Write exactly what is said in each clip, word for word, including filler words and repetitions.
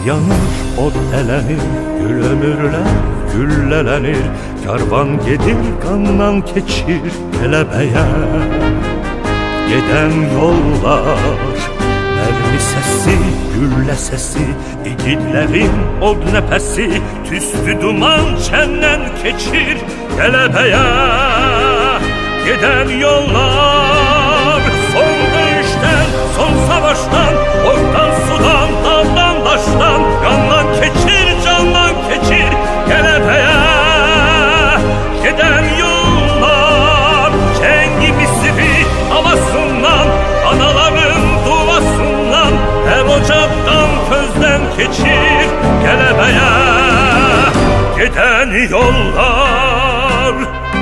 yanır, ot elenir, gül ömürler güllelenir. Karvan gedir, kandan keçir kelebeğe. Geden yollar, mermi sesi, gülle sesi, igidlerin od nefesi, tüstü duman çenden keçir kelebeğe. Geden yollar, son dövüşten, son savaştan, ortan sudan, dağdan taştan, kandan keçir, candan keçir kelebeğe. Geden yollar, cengi Misri havasından, anaların duasından, her ocaktan közden keçir kelebeğe. Giden yollar,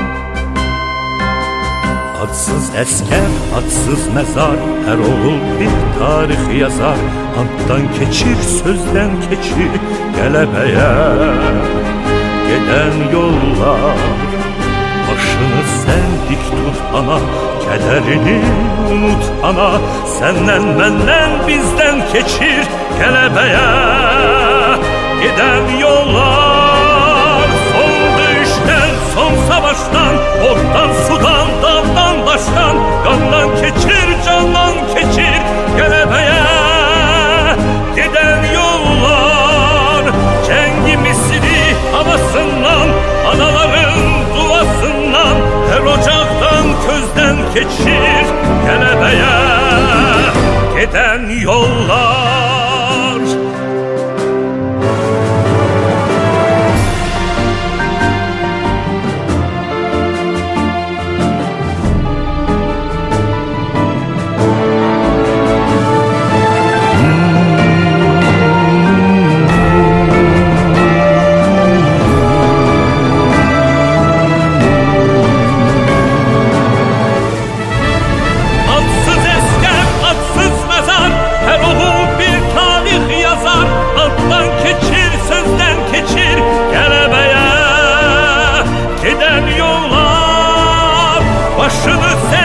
adsız esker, adsız mezar, her oğul bir tarih yazar. Anttan keçir, sözden keçir kelebeğe. Giden yollar, başını sen dik tut ana, kederini unut ana. Senden benden bizden keçir kelebeğe. Giden yollar, son dövüşten, son savaştan, ortan sudan, dağdan taştan, kandan keçir, candan keçir kelebeğe. Giden yollar, cengi Misri havasından, anaların duasından, her ocaktan közden keçir kelebeğe. Giden yollar, başını sen